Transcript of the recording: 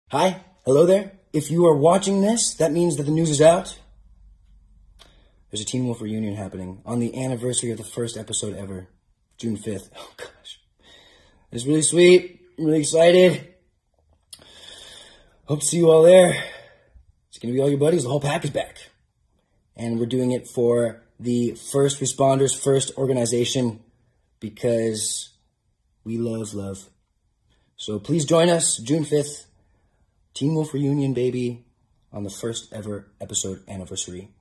Hi, hello there. If you are watching this, that means that the news is out. There's a Teen Wolf reunion happening on the anniversary of the first episode ever, June 5th. Oh gosh. It's really sweet. I'm really excited. Hope to see you all there. It's going to be all your buddies. The whole pack is back. And we're doing it for the first responders, first organization, because we love love. So please join us June 5th, Teen Wolf reunion, baby, on the first ever episode anniversary.